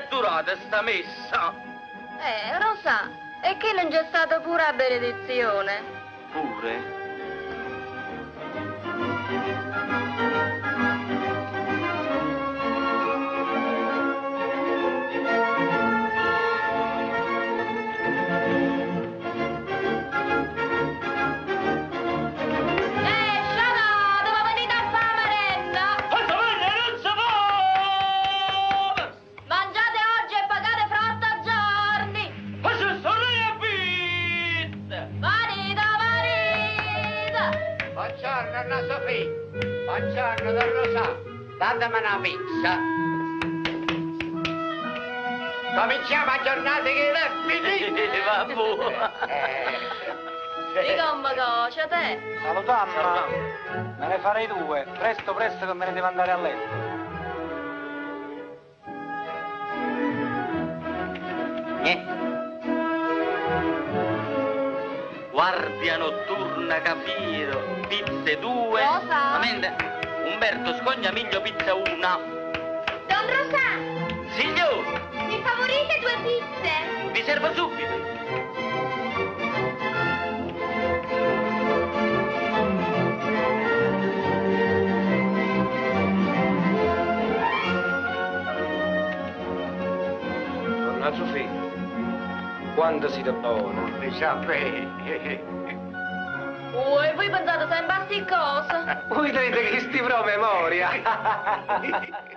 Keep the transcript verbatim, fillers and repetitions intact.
è durata sta messa? Eh, Rosa, e che non c'è stata pure la benedizione? Pure? Buongiorno, Don Rosa. Datemi una pizza. Cominciamo a giornata che è finita. Vabbè. Di come cocia te? Salutamma. Me ne farei due. Presto, presto che me ne devo andare a letto. Eh. Guardia notturna Capiro, pizze due. Rosa? Amende. Umberto Scognamiglio, pizza una. Don Rosa! Signor! Mi favorite due pizze? Vi servo subito. Donna Sofì, quando si da buona? Mi sapete. Ui, voi pensate sempre a sti cose? Voi dite che sti pro memoria.